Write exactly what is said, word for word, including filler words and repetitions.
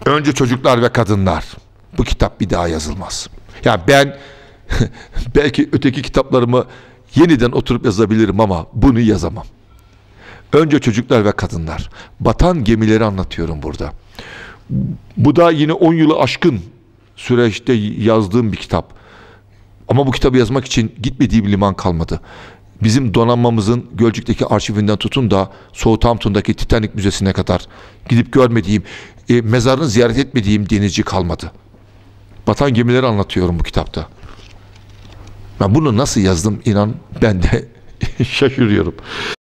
Önce Çocuklar ve Kadınlar. Bu kitap bir daha yazılmaz. Ya ben belki öteki kitaplarımı yeniden oturup yazabilirim ama bunu yazamam. Önce Çocuklar ve Kadınlar. Batan gemileri anlatıyorum burada. Bu da yine on yılı aşkın süreçte yazdığım bir kitap. Ama bu kitabı yazmak için gitmediğim bir liman kalmadı. Bizim donanmamızın Gölcük'teki arşivinden tutun da Southampton'daki Titanic Müzesi'ne kadar gidip görmediğim, e, mezarını ziyaret etmediğim denizci kalmadı. Batan gemileri anlatıyorum bu kitapta. Ben bunu nasıl yazdım inan ben de şaşırıyorum.